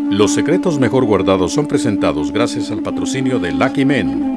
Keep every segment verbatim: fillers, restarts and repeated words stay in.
Los secretos mejor guardados son presentados gracias al patrocinio de Lucky Men.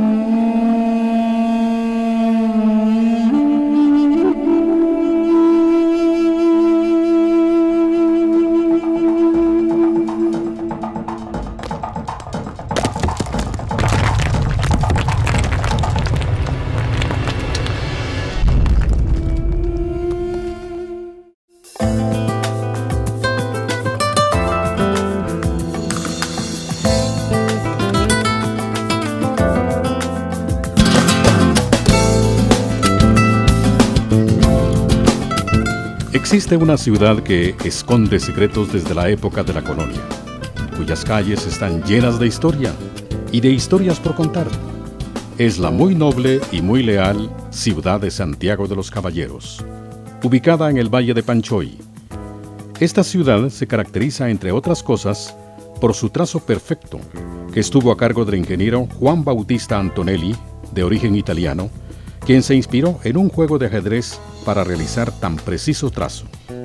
Existe una ciudad que esconde secretos desde la época de la colonia, cuyas calles están llenas de historia y de historias por contar. Es la muy noble y muy leal ciudad de Santiago de los Caballeros, ubicada en el Valle de Panchoy. Esta ciudad se caracteriza, entre otras cosas, por su trazo perfecto, que estuvo a cargo del ingeniero Juan Bautista Antonelli, de origen italiano, quien se inspiró en un juego de ajedrez para realizar tan preciso trazo.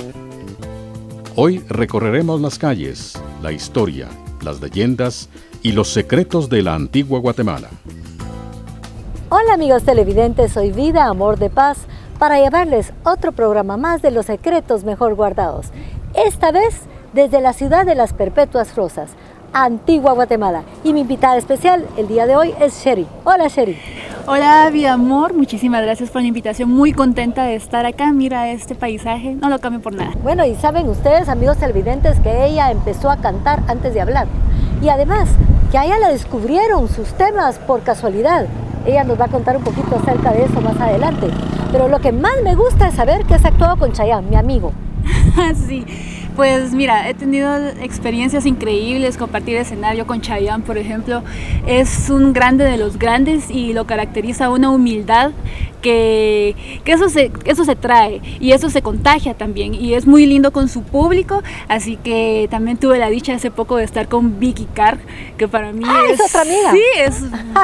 Hoy recorreremos las calles, la historia, las leyendas y los secretos de la antigua Guatemala. Hola amigos televidentes, soy Vida Amor de Paz para llevarles otro programa más de los secretos mejor guardados. Esta vez desde la ciudad de las Perpetuas Rosas, Antigua Guatemala. Y mi invitada especial el día de hoy es Sherry. Hola Sherry. Hola Vida Amor, muchísimas gracias por la invitación, muy contenta de estar acá. Mira este paisaje, no lo cambio por nada. Bueno, y saben ustedes amigos televidentes que ella empezó a cantar antes de hablar. Y además que a ella le descubrieron sus temas por casualidad. Ella nos va a contar un poquito acerca de eso más adelante. Pero lo que más me gusta es saber que has actuado con Chayanne, mi amigo. Sí. Pues mira, he tenido experiencias increíbles, compartir escenario con Chayanne, por ejemplo, es un grande de los grandes y lo caracteriza una humildad que, que eso, se, eso se trae y eso se contagia también y es muy lindo con su público, así que también tuve la dicha hace poco de estar con Vicky Carr, que para mí ah, es, es otra amiga. Sí, es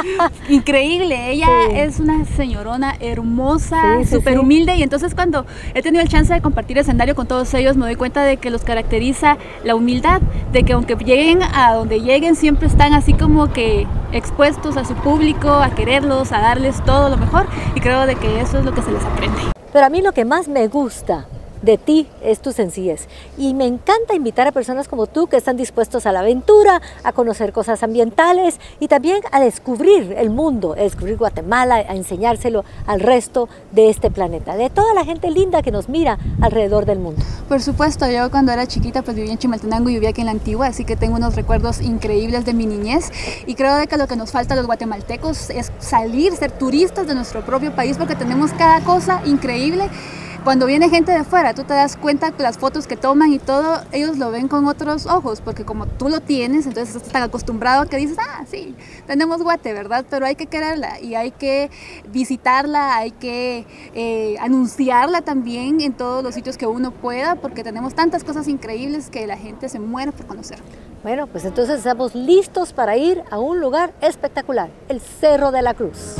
increíble, ella sí. Es una señorona hermosa, sí, sí, súper sí. humilde y entonces cuando he tenido el chance de compartir escenario con todos ellos me doy cuenta de que los caracteriza la humildad, de que aunque lleguen a donde lleguen siempre están así como que expuestos a su público, a quererlos, a darles todo lo mejor y creo de que eso es lo que se les aprende. Pero a mí lo que más me gusta de ti es tu sencillez y me encanta invitar a personas como tú que están dispuestos a la aventura, a conocer cosas ambientales y también a descubrir el mundo, a descubrir Guatemala, a enseñárselo al resto de este planeta, de toda la gente linda que nos mira alrededor del mundo. Por supuesto, yo cuando era chiquita pues vivía en Chimaltenango y vivía aquí en la Antigua, así que tengo unos recuerdos increíbles de mi niñez y creo de que lo que nos falta a los guatemaltecos es salir, ser turistas de nuestro propio país porque tenemos cada cosa increíble. Cuando viene gente de fuera, tú te das cuenta que las fotos que toman y todo, ellos lo ven con otros ojos, porque como tú lo tienes, entonces estás tan acostumbrado que dices, ah, sí, tenemos Guate, ¿verdad? Pero hay que quererla y hay que visitarla, hay que eh, anunciarla también en todos los sitios que uno pueda, porque tenemos tantas cosas increíbles que la gente se muere por conocer. Bueno, pues entonces estamos listos para ir a un lugar espectacular, el Cerro de la Cruz.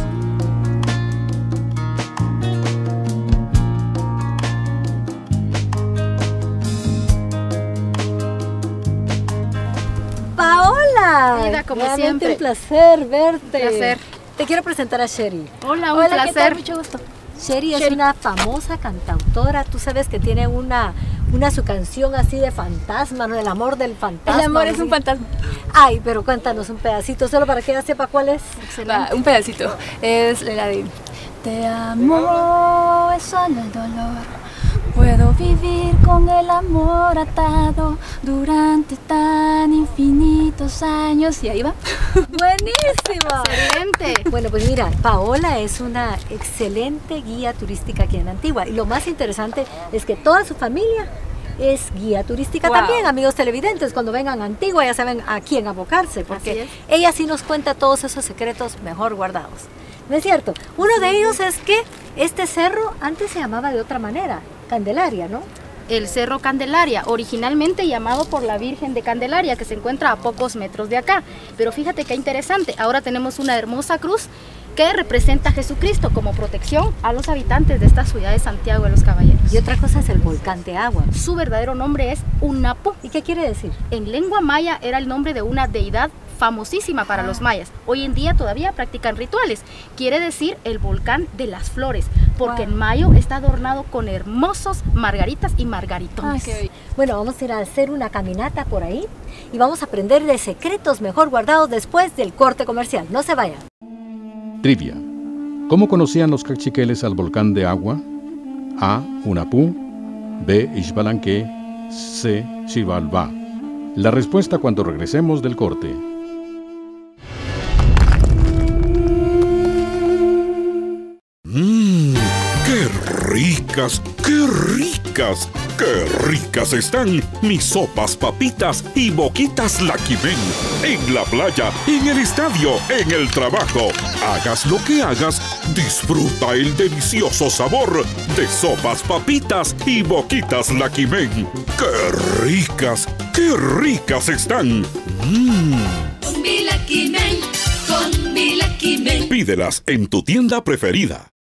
Paola, Vida, como realmente siempre. Un placer verte. Un placer. Te quiero presentar a Sherry. Hola, un Hola, placer. ¿qué tal? Mucho gusto. Sherry, Sherry es una famosa cantautora. Tú sabes que tiene una, una su canción así de fantasma, ¿no? El amor del fantasma. El amor es un fantasma. Ay, pero cuéntanos un pedacito, solo para que ella sepa cuál es. Va, un pedacito. Es la de te amo, es solo el dolor. Puedo vivir con el amor atado durante tan infinitos años. Y ahí va. ¡Buenísima! Excelente. Bueno, pues mira, Paola es una excelente guía turística aquí en Antigua. Y lo más interesante es que toda su familia es guía turística wow. también, amigos televidentes. Cuando vengan a Antigua ya saben a quién abocarse, porque ella sí nos cuenta todos esos secretos mejor guardados. ¿No es cierto? Uno sí. de ellos es que este cerro antes se llamaba de otra manera, Candelaria, ¿no? El Cerro Candelaria, originalmente llamado por la Virgen de Candelaria, que se encuentra a pocos metros de acá. Pero fíjate qué interesante, ahora tenemos una hermosa cruz que representa a Jesucristo como protección a los habitantes de esta ciudad de Santiago de los Caballeros. Y otra cosa es el volcán de agua. Su verdadero nombre es Hunahpu. ¿Y qué quiere decir? En lengua maya era el nombre de una deidad famosísima para los mayas. Hoy en día todavía practican rituales. Quiere decir el volcán de las flores, porque wow. en mayo está adornado con hermosos margaritas y margaritones. Okay. Bueno, vamos a ir a hacer una caminata por ahí y vamos a aprender de secretos mejor guardados después del corte comercial. No se vayan. Trivia. ¿Cómo conocían los cachiqueles al volcán de agua? A. Hunahpu. B. Ixbalanque. C. Xibalbá. La respuesta cuando regresemos del corte. Mmm, qué ricas, qué ricas, qué ricas están mis sopas, papitas y boquitas Lucky Men. En la playa, en el estadio, en el trabajo. Hagas lo que hagas, disfruta el delicioso sabor de sopas, papitas y boquitas Lucky Men. ¡Qué ricas, qué ricas están! Mmm. Con mi Lucky Men, con mi Lucky Men. Pídelas en tu tienda preferida.